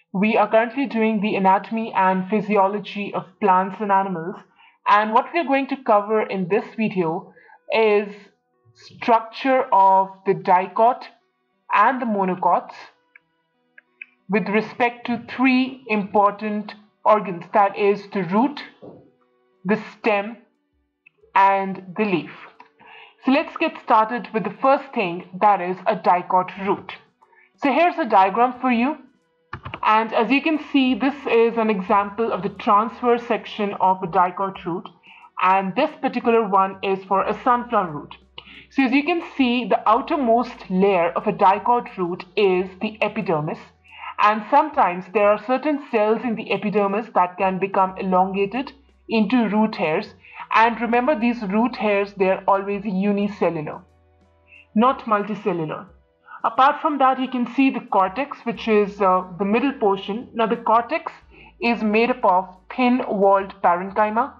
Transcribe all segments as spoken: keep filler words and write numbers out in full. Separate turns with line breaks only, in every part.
We are currently doing the anatomy and physiology of plants and animals, and what we are going to cover in this video is structure of the dicot and the monocots with respect to three important organs, that is the root, the stem, and the leaf. So let's get started with the first thing, that is a dicot root. So here's a diagram for you, and as you can see, this is an example of the transverse section of a dicot root, and this particular one is for a sunflower root. So as you can see, the outermost layer of a dicot root is the epidermis, and sometimes there are certain cells in the epidermis that can become elongated into root hairs. And remember, these root hairs, they're always unicellular, not multicellular. Apart from that, you can see the cortex, which is uh, the middle portion. Now the cortex is made up of thin-walled parenchyma,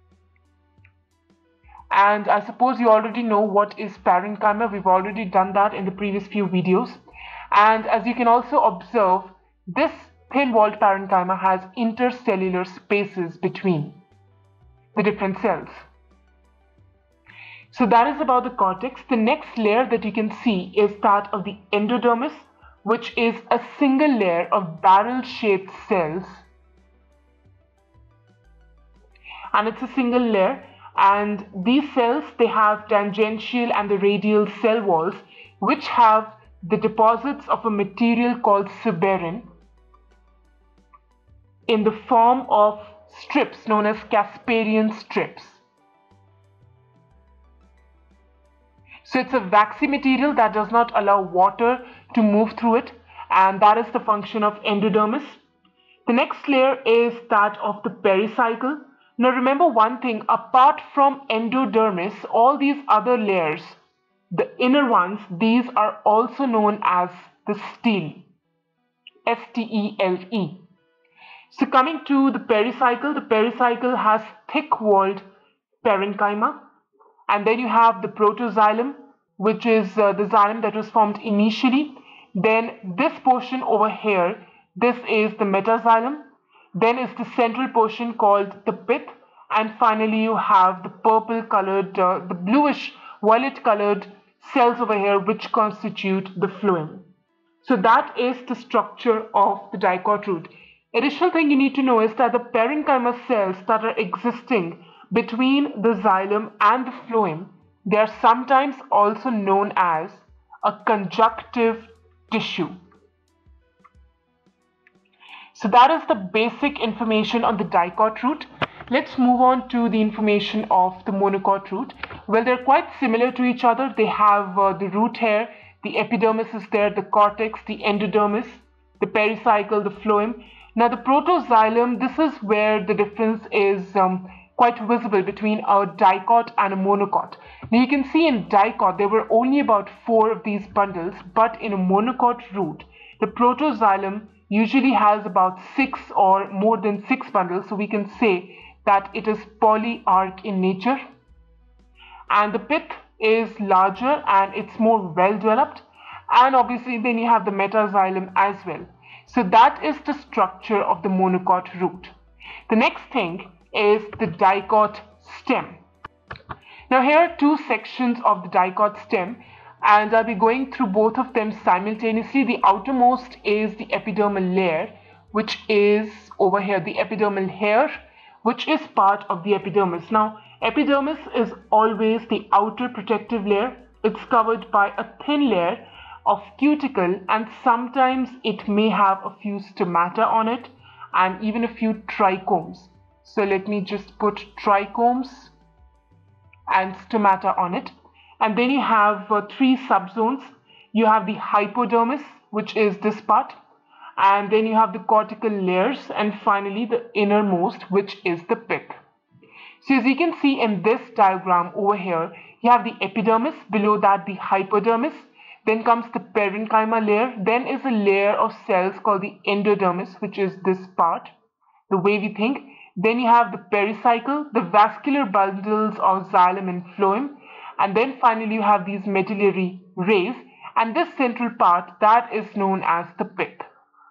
and I suppose you already know what is parenchyma. We've already done that in the previous few videos. And as you can also observe, this thin-walled parenchyma has intercellular spaces between the different cells. So that is about the cortex. The next layer that you can see is that of the endodermis, which is a single layer of barrel-shaped cells. And it's a single layer, and these cells, they have tangential and the radial cell walls, which have the deposits of a material called suberin in the form of strips known as Casparian strips. So it's a waxy material that does not allow water to move through it, and that is the function of endodermis. The next layer is that of the pericycle. Now remember one thing, apart from endodermis, all these other layers, the inner ones, these are also known as the stele, S T E L E. So coming to the pericycle, the pericycle has thick-walled parenchyma, and then you have the protoxylem, which is uh, the xylem that was formed initially. Then this portion over here, this is the metaxylem. Then is the central portion called the pith, and finally you have the purple colored, uh, the bluish violet colored cells over here, which constitute the phloem. So that is the structure of the dicot root. Additional thing you need to know is that the parenchyma cells that are existing between the xylem and the phloem, they are sometimes also known as a conjunctive tissue. So that is the basic information on the dicot root. Let's move on to the information of the monocot root. Well, they're quite similar to each other. They have uh, the root hair, the epidermis is there, the cortex, the endodermis, the pericycle, the phloem. Now the protoxylem, this is where the difference is um, quite visible between a dicot and a monocot. Now you can see in dicot there were only about four of these bundles, but in a monocot root, the protoxylem usually has about six or more than six bundles, so we can say that it is polyarch in nature. And the pith is larger and it's more well developed, and obviously then you have the metaxylem as well. So that is the structure of the monocot root. The next thing is the dicot stem. Now here are two sections of the dicot stem, and I'll be going through both of them simultaneously. The outermost is the epidermal layer, which is over here, the epidermal hair, which is part of the epidermis. Now epidermis is always the outer protective layer. It's covered by a thin layer of cuticle, and sometimes it may have a few stomata on it and even a few trichomes. So let me just put trichomes and stomata on it. And then you have uh, three subzones. You have the hypodermis, which is this part, and then you have the cortical layers, and finally the innermost, which is the pith. So as you can see in this diagram over here, you have the epidermis, below that the hypodermis, then comes the parenchyma layer, then is a layer of cells called the endodermis, which is this part, the way we think. Then you have the pericycle, the vascular bundles of xylem and phloem, and then finally you have these medullary rays, and this central part, that is known as the pith.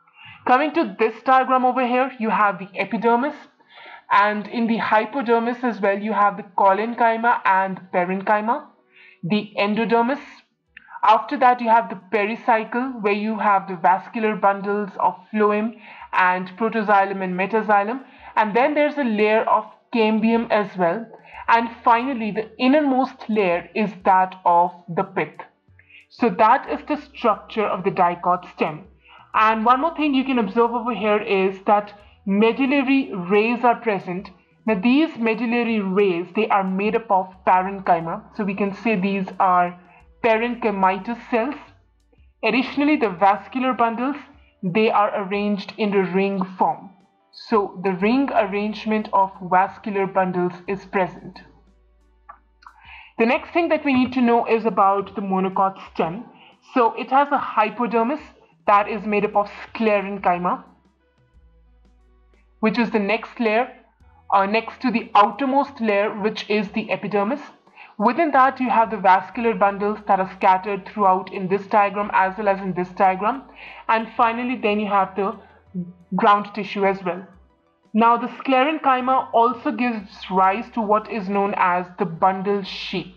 Coming to this diagram over here, you have the epidermis, and in the hypodermis as well, you have the collenchyma and parenchyma, the endodermis. After that, you have the pericycle, where you have the vascular bundles of phloem and protoxylem and metaxylem, and then there's a layer of cambium as well, and finally the innermost layer is that of the pith. So that is the structure of the dicot stem. And one more thing you can observe over here is that medullary rays are present. Now these medullary rays, they are made up of parenchyma, so we can say these are parenchymatous cells. Additionally, the vascular bundles, they are arranged in a ring form. So the ring arrangement of vascular bundles is present. The next thing that we need to know is about the monocot stem. So it has a hypodermis that is made up of sclerenchyma, which is the next layer, uh, next to the outermost layer, which is the epidermis. Within that, you have the vascular bundles that are scattered throughout in this diagram as well as in this diagram. And finally, then you have the ground tissue as well. Now, the sclerenchyma also gives rise to what is known as the bundle sheath.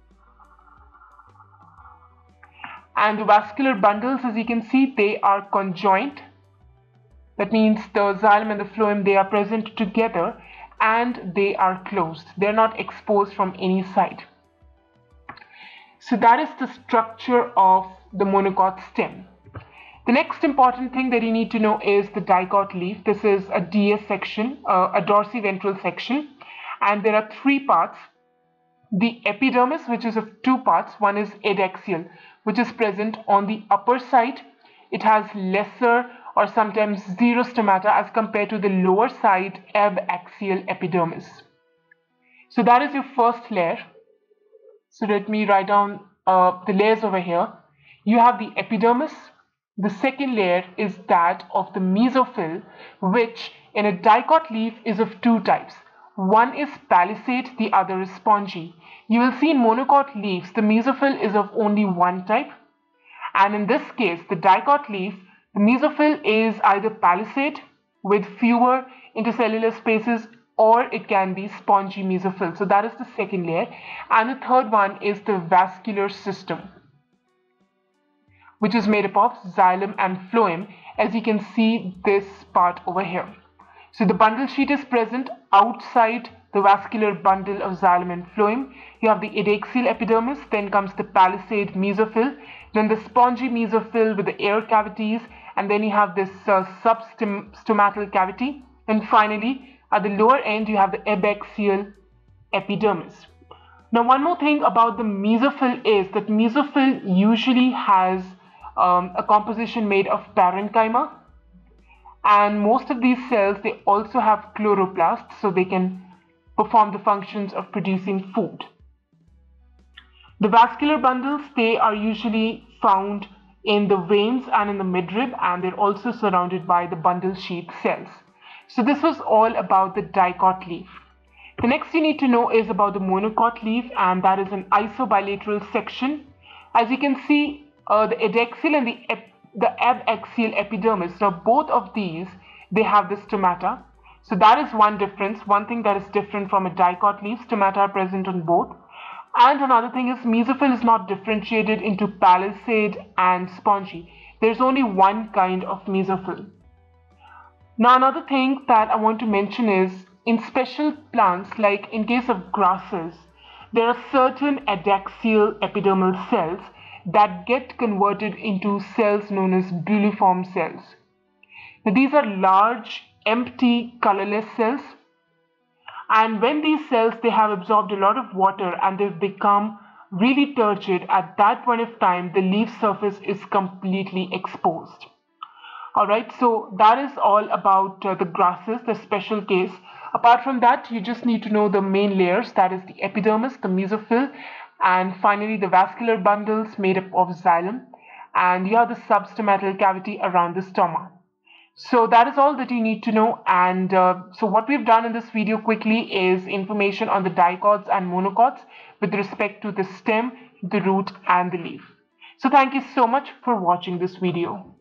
And the vascular bundles, as you can see, they are conjoint. That means the xylem and the phloem, they are present together and they are closed. They're not exposed from any side. So that is the structure of the monocot stem. The next important thing that you need to know is the dicot leaf. This is a D S section, uh, a dorsiventral section, and there are three parts. The epidermis, which is of two parts. One is adaxial, which is present on the upper side. It has lesser or sometimes zero stomata as compared to the lower side abaxial epidermis. So that is your first layer. So let me write down uh, the layers over here. You have the epidermis. The second layer is that of the mesophyll, which in a dicot leaf is of two types. One is palisade, the other is spongy. You will see in monocot leaves, the mesophyll is of only one type. And in this case, the dicot leaf, the mesophyll is either palisade with fewer intercellular spaces, or it can be spongy mesophyll. So that is the second layer. And the third one is the vascular system, which is made up of xylem and phloem, as you can see this part over here. So the bundle sheet is present outside the vascular bundle of xylem and phloem. You have the adaxial epidermis, then comes the palisade mesophyll, then the spongy mesophyll with the air cavities, and then you have this uh, substomatal cavity, and finally at the lower end you have the abaxial epidermis. Now, one more thing about the mesophyll is that mesophyll usually has um, a composition made of parenchyma, and most of these cells, they also have chloroplasts, so they can perform the functions of producing food. The vascular bundles, they are usually found in the veins and in the midrib, and they're also surrounded by the bundle sheath cells. So this was all about the dicot leaf. The next you need to know is about the monocot leaf, and that is an isobilateral section. As you can see, uh, the adaxial and the, ep the abaxial epidermis, now both of these, they have the stomata. So that is one difference, one thing that is different from a dicot leaf. Stomata are present on both. And another thing is mesophyll is not differentiated into palisade and spongy. There's only one kind of mesophyll. Now another thing that I want to mention is, in special plants, like in case of grasses, there are certain adaxial epidermal cells that get converted into cells known as bulliform cells. Now these are large, empty, colorless cells, and when these cells, they have absorbed a lot of water and they've become really turgid, at that point of time the leaf surface is completely exposed. Alright, so that is all about uh, the grasses, the special case. Apart from that, you just need to know the main layers, that is the epidermis, the mesophyll, and finally the vascular bundles made up of xylem, and you have the substomatal cavity around the stoma. So that is all that you need to know. And uh, so what we've done in this video quickly is information on the dicots and monocots with respect to the stem, the root, and the leaf. So thank you so much for watching this video.